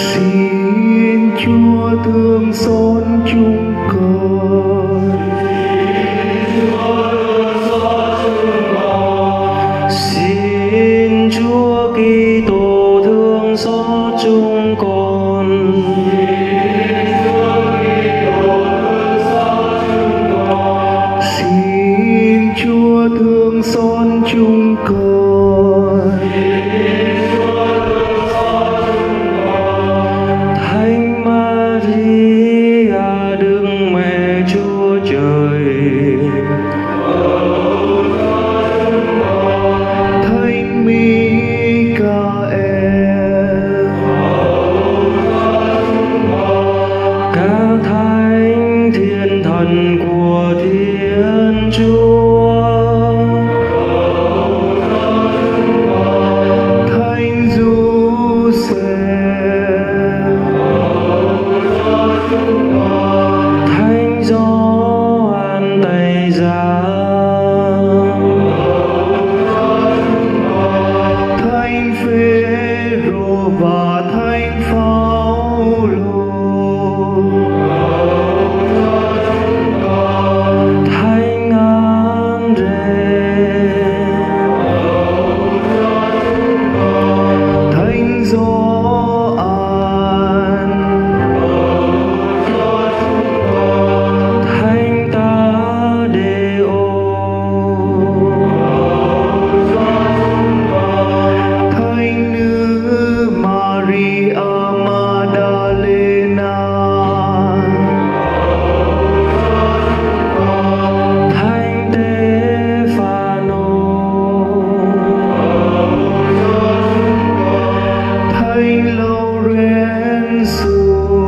Xin Chúa thương xót chúng con. Xin Chúa Kitô thương xót chúng con. Xin Chúa thương xót chúng con. Thánh Maria Đức Mẹ Chúa Trời, Thánh Michael, các thánh thiên thần của Thiên Chúa, Thánh Giuse-phê, Thánh Gioan Tẩy Giả, Thánh Phêrô và Thánh Phaolô, Thánh Andre, Thánh Gioan, Thánh Tadeo, Thánh nữ Maria Magdalena, Thánh Stephanô, Thánh Lorenzo,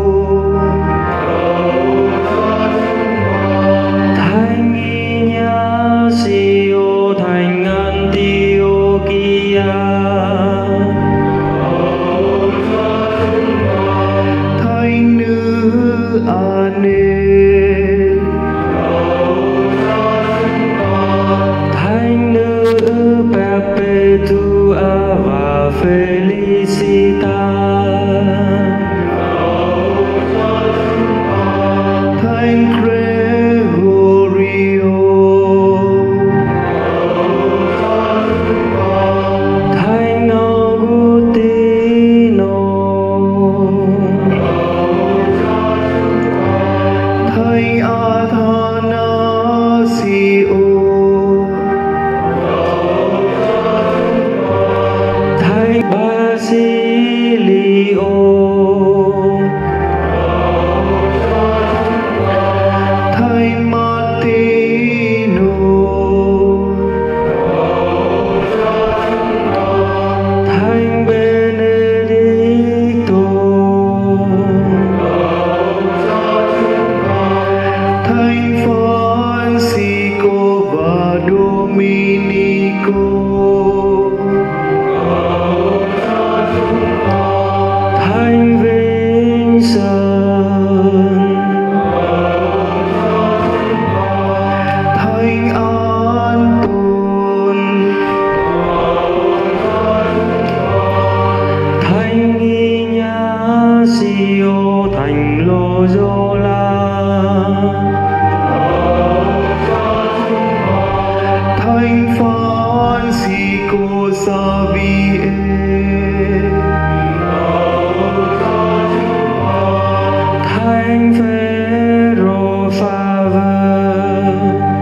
Thánh Ignacio, Thánh Antiochia, Thánh nữ Anne, Thánh nữ Perpetua và Felicitas, Thánh Gregorio, Thánh Augustino, Thánh Athanasio, Thánh Basilio, Thánh Martino, Thánh Benedicto, Thánh Francisco và Dominico, Thánh Vincent, Thánh Anton, Thánh Ignacio, Thánh Loyola, Thánh Francisco Xavier, Thánh Phêrô Favre,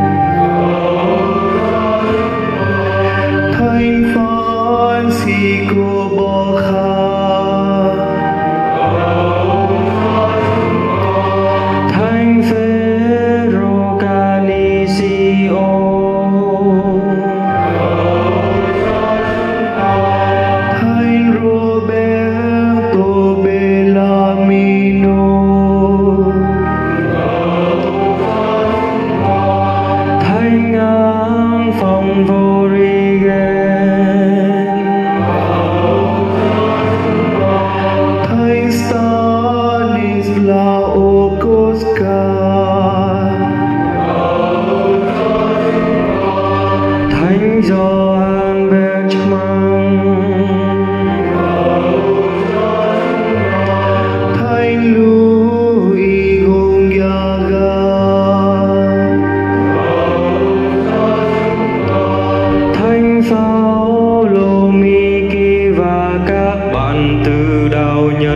Thánh Francisco Borja,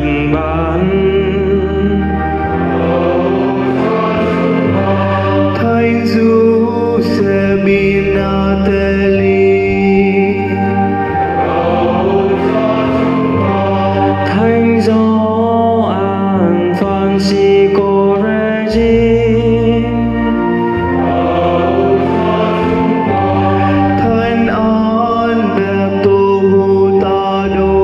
từng ban. Thánh Giuse Binateli, Thánh Gioan Francisco Regis, Thánh Alberto Hurtado,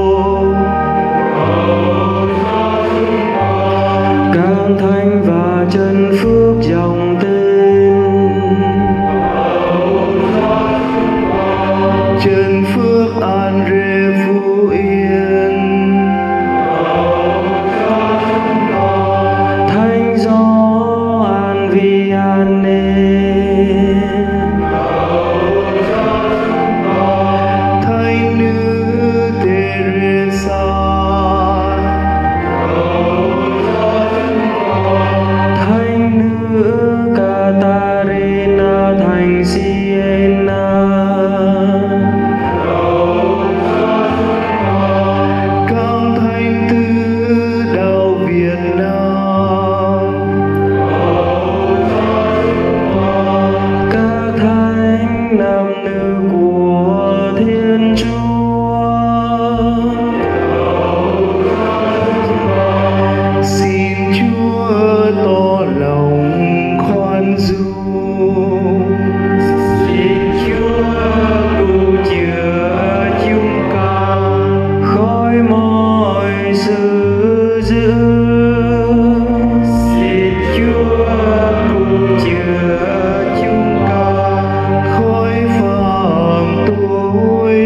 các thánh và chân phước dòng tên, Trần Phước Andre Phú Yên, Thánh Gioan Vianney, Thánh nữ Teresa, Thánh nữ Catarina, Thánh Siena, các thánh tứ đạo Việt Nam, các thánh nam nữ của Thiên Chúa. xin Chúa tỏ lòng khoan dung, Xin Chúa cứu chữa chúng con khỏi mọi sự dữ. Xin Chúa cứu chữa chúng con khỏi phạm tội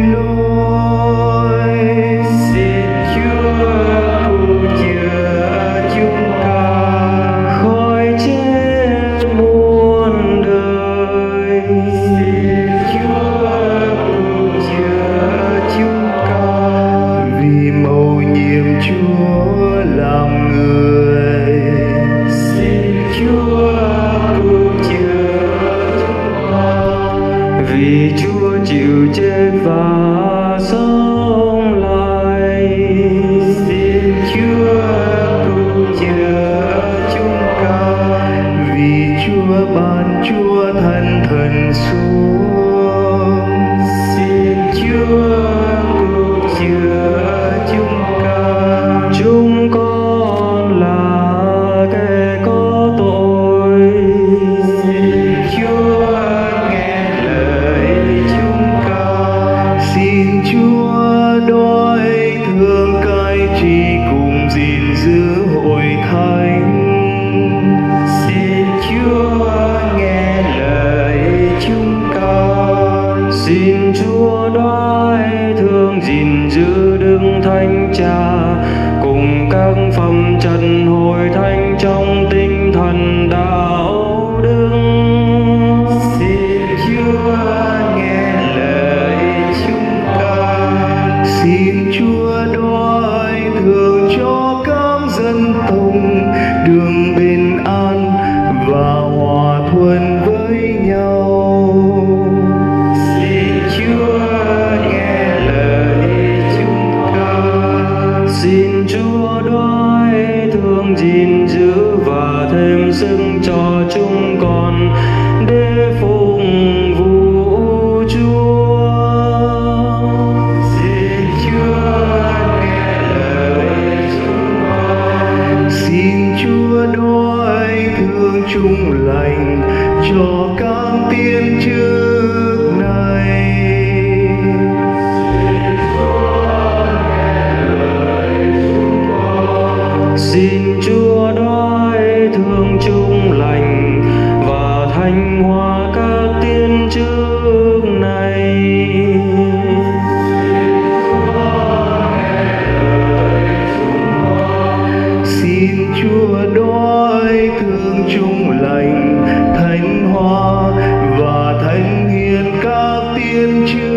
lỗi. Xin Chúa cứu chữa chúng con khỏi chết muôn đời. Xin Chúa cứu chữa chúng con Vì mầu nhiệm Chúa làm người, xin Chúa cứu chữa chúng con. Vì Chúa chịu chết và sống lại, xin Chúa cứu chữa chúng con. vì Chúa ban Chúa thánh thần xuống, Xin Chúa cứu chữa chúng con. Chúng con là kẻ có tội. Xin Chúa nghe lời chúng con. xin Chúa đói thương cai trị cùng gìn giữ hội thánh. Xin Chúa nghe lời chúng con. Xin Chúa đoái thương gìn giữ Đức Thánh Cha cùng các phẩm trần hội thánh trong tinh thần đạo đức. Xin Chúa nghe lời chúng con. Xin Chúa đói thương cho các dân tộc đường bình an và hòa thuận với nhau. Xin Chúa nghe lời chúng con. Xin Chúa đoái thương gìn giữ và thêm sức cho chúng con để phục vụ Chúa. Xin Chúa nghe lời chúng con. Xin Chúa đói thương chung lành cho các tiên chức này. Xin Chúa đoái thương chung lành và thanh hóa các tiên chức này. Xin Chúa đói thương chung lành thánh hóa và thánh hiền các tiên chức.